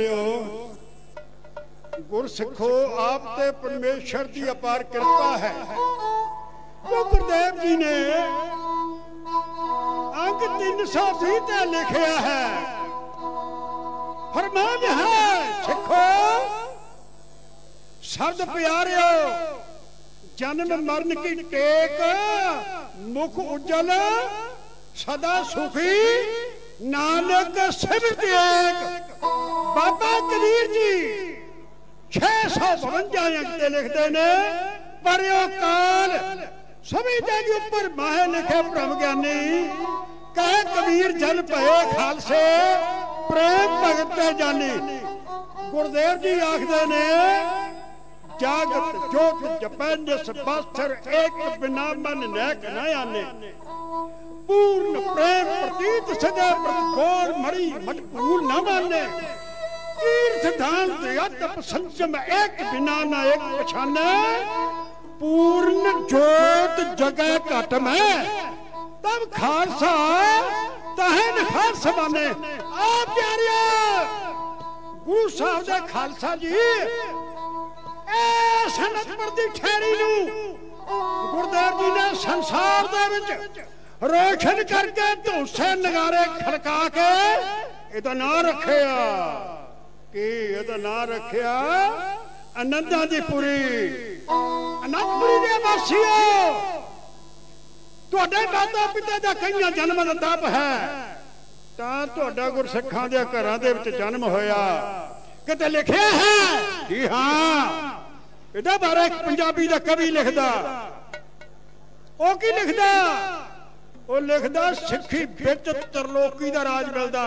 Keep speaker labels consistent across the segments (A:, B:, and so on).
A: प्यारिओ गुरसिखो आप ते परमेश्वर की अपार कृपा है। वो गुरुदेव जी ने अंक 320 ते लिखा है, फरमान है सिखो शब्द प्यारिओ जन्म मरण की टेक मुख उज्जवल सदा सुखी नानक सिमरत एक। बाबा कबीर जी 652 अंक लिखते ने, पढ़ियो काल सभी जग ऊपर माहे लिखे ब्रह्म ज्ञानी, कहे कबीर जन भये खालसे प्रेम भगत जानी। गुरुदेव जी आखदे ने, जागत जोत जपै जिस बासर एक बिना मन नैक न आने, पूर्ण प्रेम प्रतीत सदा प्रतिगोर मणि मटकूल न माने, तीर्थ दान तप संयम एक बिना न एक पछाने, पूर्ण जोत जगह घट में तब खालसा तहन खालसा बने। आप प्यारिया गुरु साहब दे खालसा जी सनतपुर दी ठहरी नू गुरुदेव जी ने संसार दे विच रोशन करके धूसे नगारे खड़का के इहदा नाम रखिया कि इहदा नाम रखिया आनंदा दी पुरी। आनंदपुरी दे वासियो तुहाडे माता पिता दा कईयां जन्म दा तप है तां तुहाडा गुरसिखां दे घरां दे विच जन्म होया। किते लिखिया है जी हां, इहदे बारे एक पंजाबी दा कवि लिखदा, ओ की लिखदा, ओ लिखदा सिੱਖੀ ਵਿੱਚ ਤਰਲੋਕੀ ਦਾ ਰਾਜ ਮਿਲਦਾ।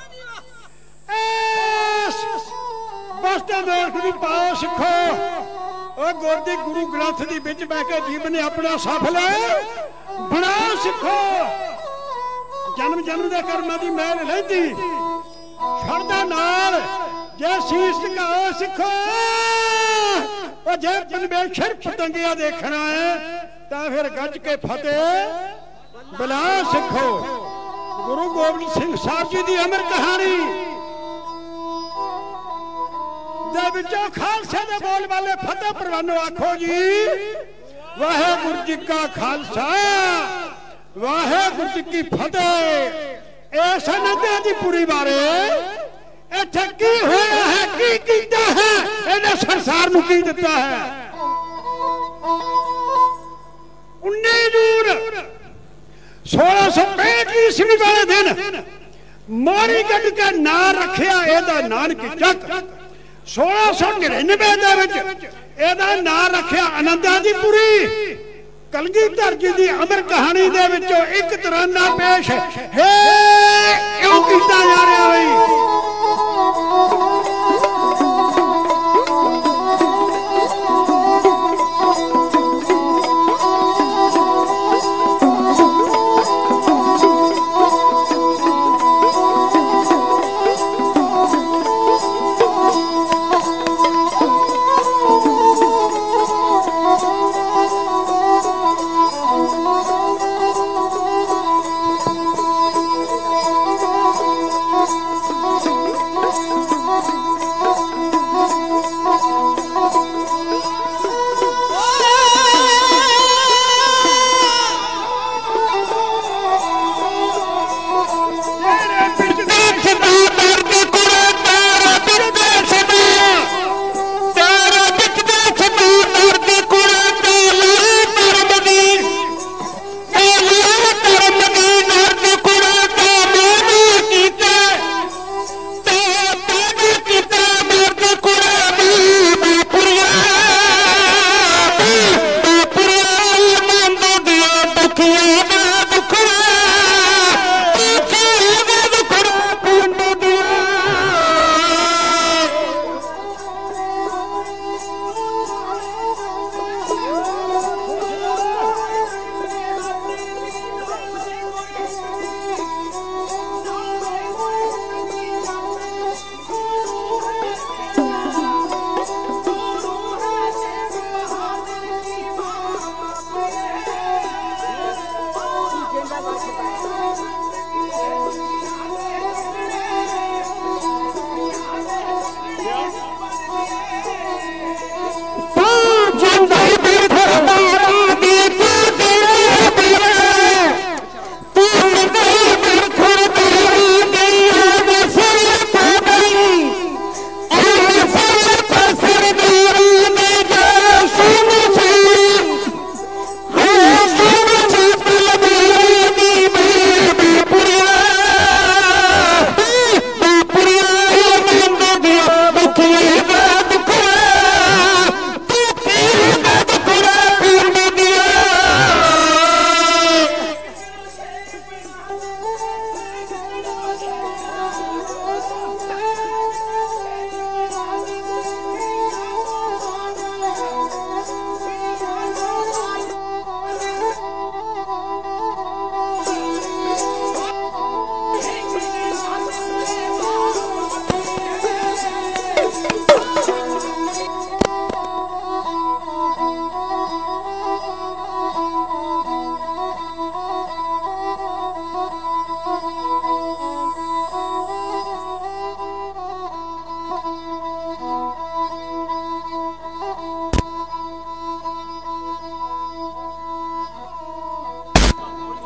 A: ਬਸਤੇ ਦੇਖ ਦੀ ਪਾਓ ਸਿੱਖੋ, ਉਹ ਗੁਰਦੀ ਗੁਰੂ ਗ੍ਰੰਥ ਦੀ ਵਿੱਚ ਬਹਿ ਕੇ ਜੀਵਨ ਨੇ ਆਪਣਾ ਸਫਲ ਬਣਾ ਸਿੱਖੋ। ਜਨਮ ਜਨਮ ਦੇ ਕਰਮਾਂ ਦੀ ਮਿਹਰ ਲੈਂਦੀ ਸ਼ਰਧਾ ਨਾਲ ਜੇ ਸੀਸ ਝੁਕਾਓ ਸਿੱਖੋ। ਉਹ ਜੇ ਪਰਮੇਸ਼ਰ ਪਤੰਗਿਆ ਦੇਖਣਾ ਹੈ ਤਾਂ ਫਿਰ ਗੱਜ ਕੇ ਫਤਿਹ बुला सिखो। गुरु गोबिंद सिंह साहब जी की अमर कहानी दे विचों खालसे दे बोल वाले फतेह परवानो आखो जी, वाहेगुरु जी का खालसा वाहेगुरु जी की फतेह। इस आनंदा दी पुरी बारे इत्थे की होया है, की कीता है, इन्हें संसार नूं की दिता है। 19 जून 1665 ईस्वी वाले दिन मोरीगढ़ का नाम रखिया एदा नानक चक। 1699 दे विच एदा नाम रखिया आनंदा दी पुरी। कलगीधर जी दी अमर कहानी दे विचों एक तराना पेश है क्यों कीता जा रहा है।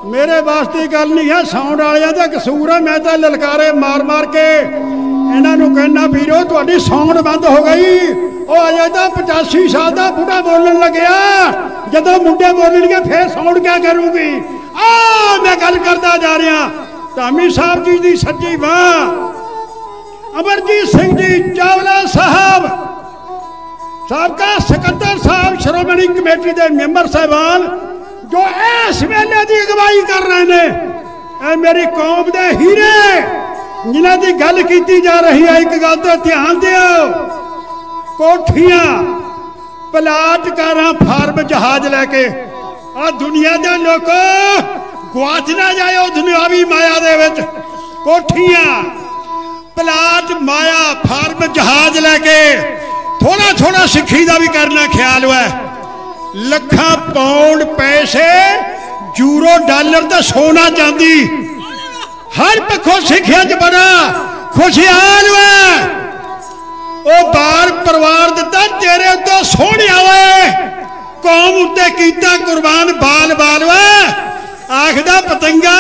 A: मेरे वास्ते गल नहीं है, साउंड वालियां दा कसूर है। मैं तो ललकारे मार मार के इन्हों कहना वीरो तुहाडी साउंड बंद हो गई। वो अजे तो 85 साल का बुढ़ा बोलन लग्या, जदों मुंडे बोलणगे फिर साउंड क्या करूँगी। आ मैं गल करता जा रहा धामी साहब जी की सज्जी बांह अमरजीत सिंह जी चावला साहब, साबका सकत्तर साहब, श्रोमणी कमेटी के मैंबर साहबान जो इस वेले की अगवाई कर रहे हैं। मेरी कौम के हीरे जिन्हों की गल की जा रही है, एक गल तो ध्यान दियो, कोठियां प्लाट कारां फार्म जहाज लैके आ दुनिया के लोगों गुआच ना जाओ दुनियावी माया दे विच। कोठियां प्लाट माया फार्म जहाज लैके थोड़ा थोड़ा सिक्खी का भी करना ख्याल है। लखा पाउंड पैसे यूरो डॉलर तो सोना चांदी हर पक्षों सिक्खिया च बड़ा खुशहाल है। वो बार परिवार दिता तेरे उत्ते सोहने वे कौम उत्ते कीता कुर्बान बाल बाल वे आखदा पतंगा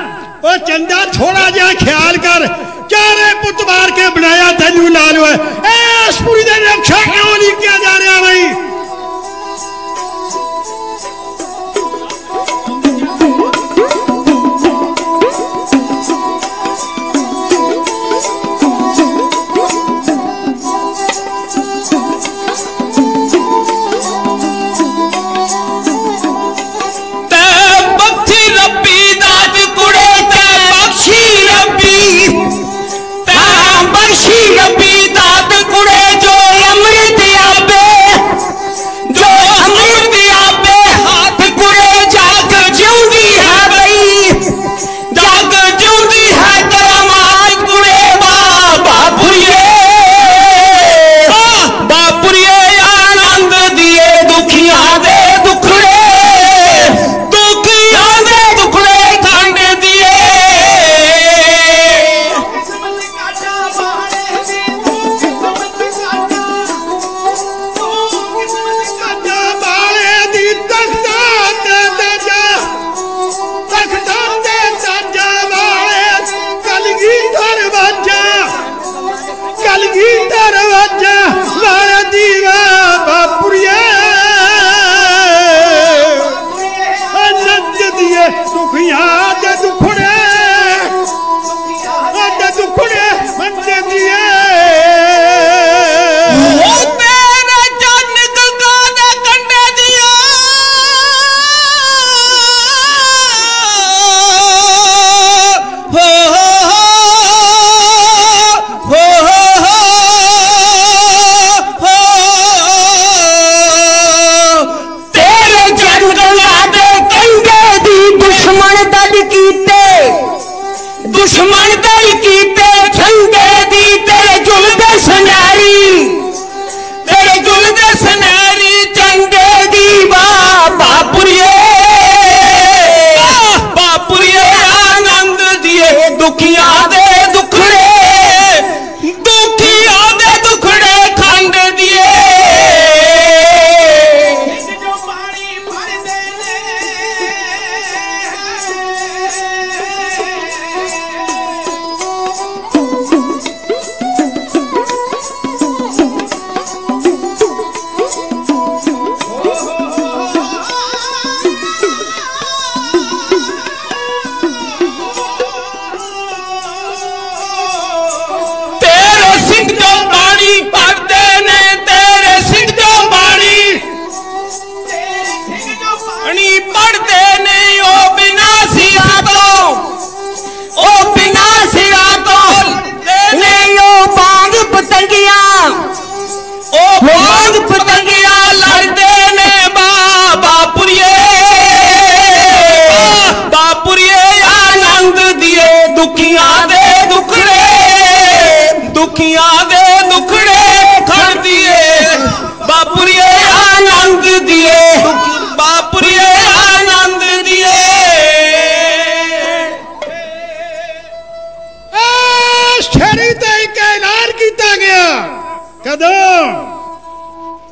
A: वो चंदा थोड़ा जा ख्याल कर, चारे पुत मार के बनाया तेनू लाल है। इस पूरी दिन रक्षा क्यों नहीं किया जा रहा भाई।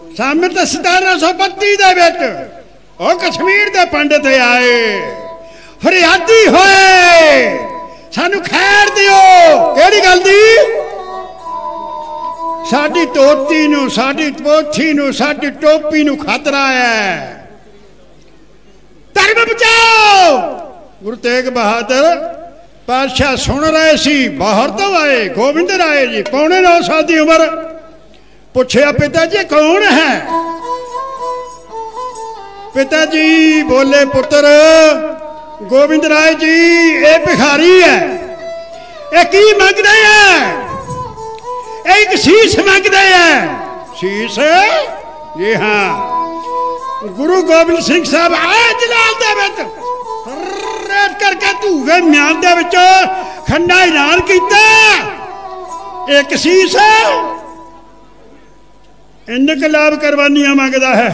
A: सामित 1732 कश्मीर के पंडित आए फरियादी होए सानू खैर दिओ। केड़ी गल दी? साडी तोती नू, साडी पोथी नू, साडी टोपी नू खतरा है। धर्म बचाओ। गुरु तेग बहादुर पातशाह सुन रहे सी, बाहर तो आए गोबिंद राय जी 9.25 साल की उम्र। पूछया पिताजी कौन है? पिताजी बोले पुत्र गोबिंद राय जी ये भिखारी है, ये की मंगते हैं? एक शीश मंगते हैं। शीश? जी हाँ। गुरु गोबिंद सिंह साहब आए जलाल दे विच रेट करके धूवे म्यान दे विच खंडा ऐलान कीता, एक शीश इनकलाब कुर्बानियां मंगदा है।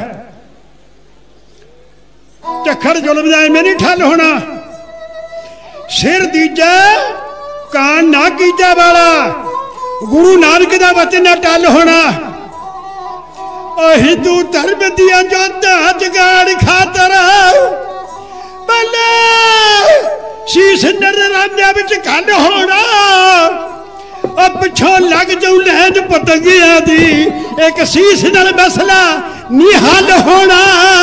A: झक्खड़ जुल्म दा इवें नहीं ठल होना। सिर दीजा कान ना कीजा वाला गुरु नानक दा वचन ना टल होना। हिंदू धर्म दिया जोधा जगाड़ खातर बल्ले शीश नजरानिया विच गल होना। पिछों लग जाऊ लैन पतंगिया दी, एक शीश नाल मसला नहीं हल होना।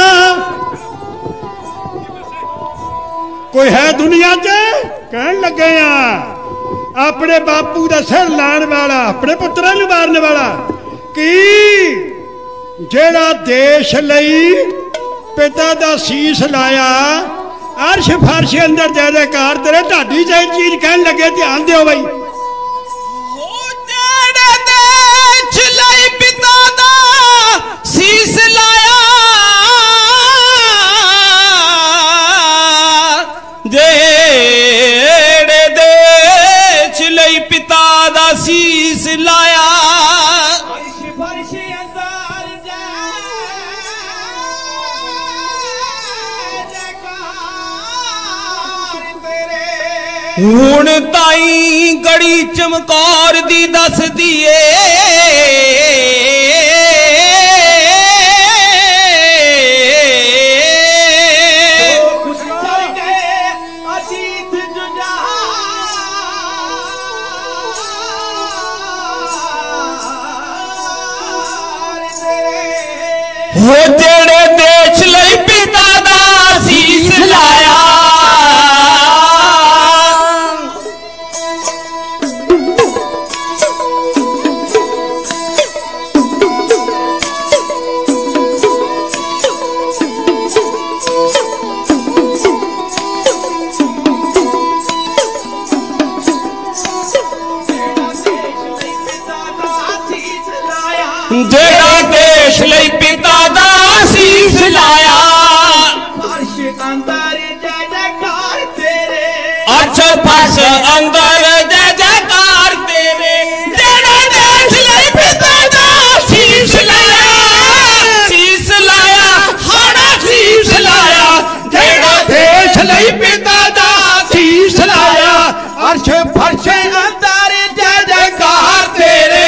A: कोई है दुनिया च कहन लगे अपने बापू का सिर लाने वाला, अपने पुत्रा नूं मारने वाला कि जेड़ा देश लई पिता दा शीश लाया, अर्श फर्श अंदर जय जयकार तेरे। ढाडी चाहे चीज कहन लगे ध्यान दियो भाई।
B: जेड़े देश लई पिता दा शीश लाया, जेड़े देश लई पिता दा शीश लाया, हुण ताई गड़ी चमकौर दी दस दिए। हो जेड़े देश लई पिता दा शीश लाया, जेड़ा देश लई पिता दा शीश लाया, फर्श अंदर जय जयकार तेरे, अच्छा फर्श अंदर जय जयकार तेरे। जेड़ा देश लई पिता दा शीश लाया, शीश लाया हाड़ा शीश लाया, जेड़ा देश लई पिता दा शीश लाया, अर्श फर्श अंदर जय जयकार तेरे।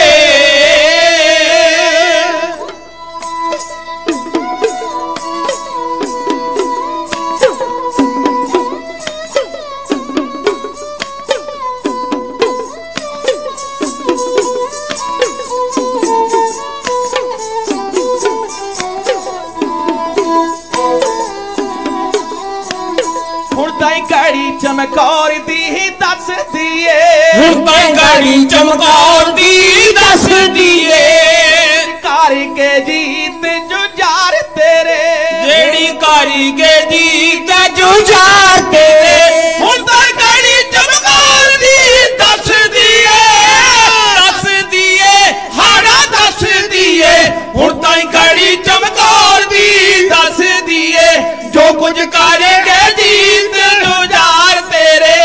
B: गड़ी चमकौर दी दस दिए, गड़ी चमकौर दी दस दिए। कारी के जीत जुझार तेरे, जेड़ी कारी के जीत जुझार तेरे। हुण तां गड़ी चमकौर दी दस दिए, दस दिए हाड़ा दस दिए। हुण तां गड़ी चमकौर दी दस दिए, जो कुछ करेंगे जीत जुझार तेरे।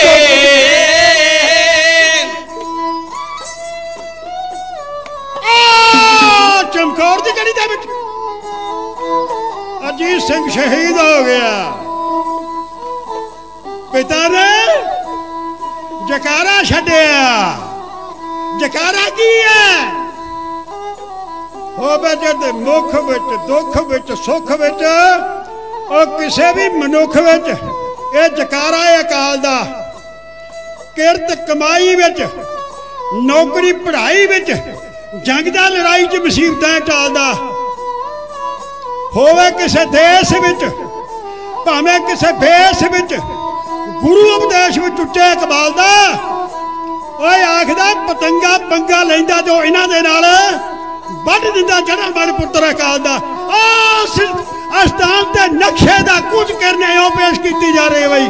A: चमकौर दी गड़ी दे विच अजीत सिंह शहीद हो गया। पिता ने जकारा छड्डिया। जकारा की है? होवे जद मुख विच दुख विच सुख विच और किसी भी मनुख विच ये जकारा है अकाल दा। किरत कमाई विच, नौकरी पढ़ाई विच, जंग दा लड़ाई च मुसीबतां टालदा। होवे किसे देश विच भावें किसे भेस विच, गुरु उपदेश विच उच्चे इकबाल दा। ओए आखदा पतंगा पंगा लैंदा जो इन्हां दे नाल वढ दिंदा चढ़न बड़ पुत्र अकाल दा। अस्थान ते नक्शे दा कुछ करने पेश की जा रही है बई।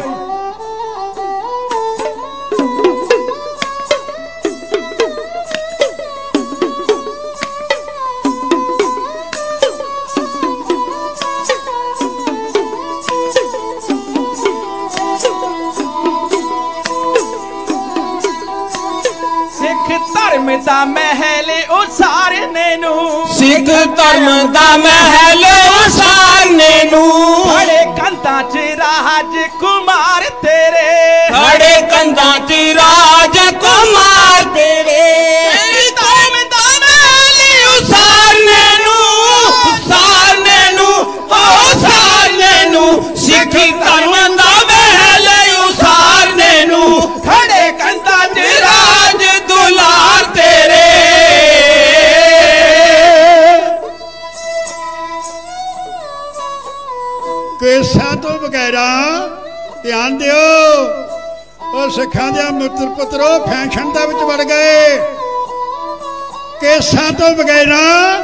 B: दा महल उसारने नू, सिख धर्म दा महल उसारने नू, खड़े कंधां च राज कुमार तेरे, खड़े कंधां च राज कुमार तेरे। धर्म दा महल उसारने नू, उसारने नू, उसारने नू, सिख धर्म दा महल उसारने नू, खड़े कंधां च राज दुलार तेरे।
A: केसा तो बगैरा ध्यान दियो, और सिखा दिया मित्र पुत्रो फैशन दे विच वड़ गए। केसा तो बगैरा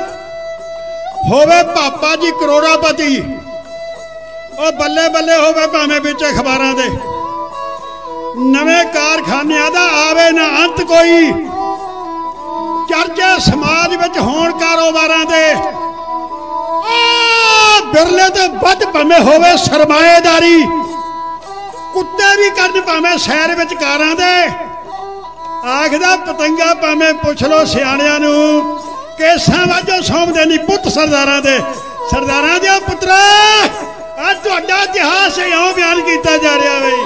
A: होवे पापा जी करोड़ापति, और बल्ले बल्ले होवे भावें बिच अखबारां दे। नवे कारखानियां दा आवे ना अंत कोई, चर्चे समाज विच होण कारोबारां दे। बिरले तो वध भावें होवे सरमाएदारी, कुत्ते भी करन भावें सैर विच कारां दे। आखदा पतंगा भावें पुछ लो सियाणियां नू, केसां वाजो सौंपदे नहीं पुत सरदारां दे। सरदारां दे पुत्रा अज तुहाडा इतिहास इउं बयान कीता जा रिहा बई।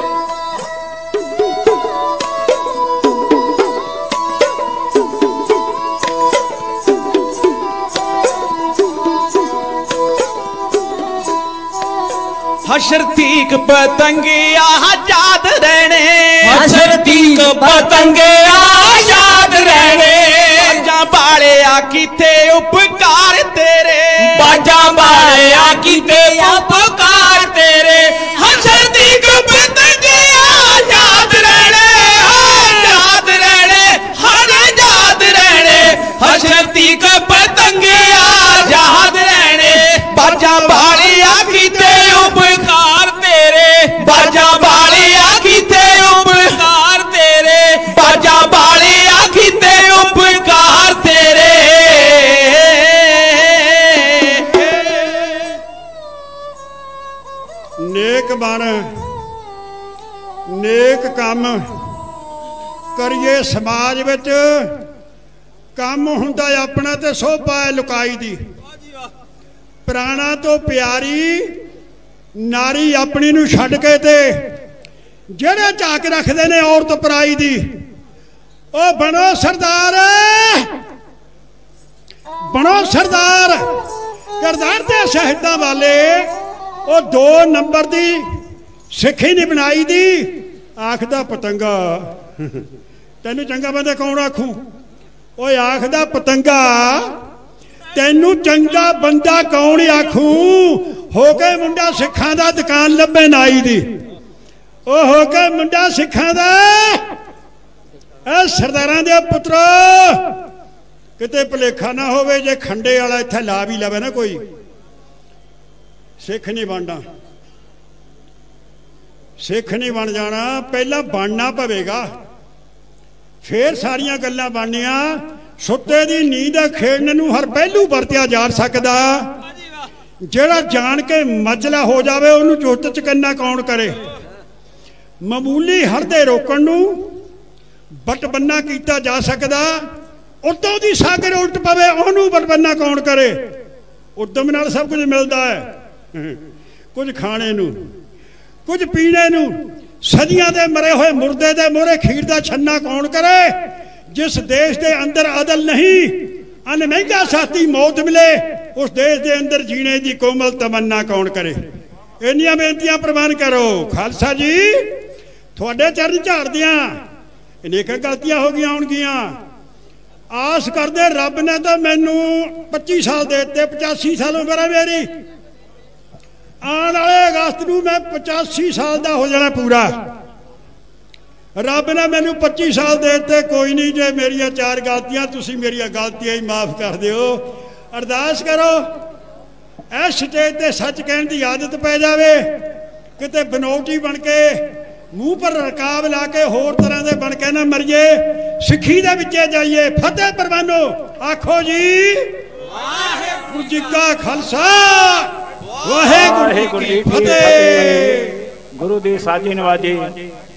B: हशर तीक पतंगिया आजाद रहने, हशर तीक पतंगिया आजाद रहने। बाजा बाले कीते उपकार तेरे, बाजा बाले कीते उपकार तेरे। हशर तीक पतंगिया आजाद रहने, आजाद रहने, हर आजाद रहने। हशर तीक पतंगिया आजाद रहने, बाजा बाले कीते उपकार तेरे, बाजा बालिया कीते उपकार तेरे, बाजा बालिया कीते उपकार तेरे।
A: नेक बन, नेक काम करिए। समाज विच काम हुंदा अपना ते सोभा है लुकाई दी। प्राणा तो प्यारी नारी अपनी नू छड्ड के ते जेड़े झाक रखते ने औरत पराई दी। ओ बनो सरदार, बनो सरदार। करदार ते शहीदां वाले ओ 2 नंबर दी सिक्खी नहीं बनाई दी। आखदा पतंगा तेनू चंगा बंदा कौन आखू? ओ आखदा पतंगा तेनू चंगा बंदा कौन आखू? हो गए मुंडा सिखा दा दुकान लभे नाई दी। ओ हो गए मुंडा सिखा दा। सरदारां दे पुत्रो किते भुलेखा ना होवे जे खंडे वाला इत्थे ला भी लवे ना कोई, सिख नहीं बनना, सिख नहीं बन जाना। पहला बनना पवेगा, फिर सारियां गल्लां बननियां। सुत्ते दी नींद खेड़न नूं हर पहलू वरतिया जा सकदा। जेड़ा जान के मजला हो जावे उन्होंने चुत चकन्ना कौन करे? मामूली हड़दे रोकण नूं बटबन्ना कीता जा सकदा। उतों दी सागर उल्ट पवे उन्होंने बटबन्ना कौन करे? उद्यम नाल सब कुछ मिलता है, कुछ खाने नूं, कुछ पीने नूं। सदियां दे मरे हुए मुर्दे दे मोहरे खीर दा छन्ना कौन करे? जिस देश के अंदर अदल नहीं, अन महंगा साथी मौत मिले, उस देश के अंदर जीने की कोमल तमन्ना कौन करे? ਇੰਨੀਆਂ ਬੇਨਤੀਆਂ ਪ੍ਰਵਾਨ ਕਰੋ। ਖਾਲਸਾ ਜੀ ਤੁਹਾਡੇ ਚਰਨ ਝਾੜਦਿਆਂ ਅਨੇਕਾਂ ਗਲਤੀਆਂ ਹੋ ਗਈਆਂ ਹੋਣਗੀਆਂ। ਆਸ ਕਰਦੇ ਰੱਬ ਨੇ ਤਾਂ ਮੈਨੂੰ 25 ਸਾਲ ਦੇ ਦਿੱਤੇ, 85 ਸਾਲ ਉਮਰ ਹੈ ਮੇਰੀ। ਆਉਣ ਵਾਲੇ ਅਗਸਤ ਨੂੰ मैं 85 ਸਾਲ ਦਾ ਹੋ ਜਾਣਾ ਪੂਰਾ। ਰੱਬ ਨੇ ਮੈਨੂੰ 25 ਸਾਲ ਦੇ ਦਿੱਤੇ। ਕੋਈ नहीं, जे मेरिया 4 गलतियां तुसीं मेरिया गलतियां ही माफ़ कर दिओ। अरदास करो इस स्टेज ते सच कहने की आदत पै जावे, किते बनौटी बन के मूँह पर रकाब ला के होर तरह के बन के ना मरीए, सिक्खी दे विचे जाइए। फतेह परवानो आखो जी वाहिगुरू जी का खालसा वाहिगुरू जी की फतेह।
C: गुरु दी साजी नवाजी।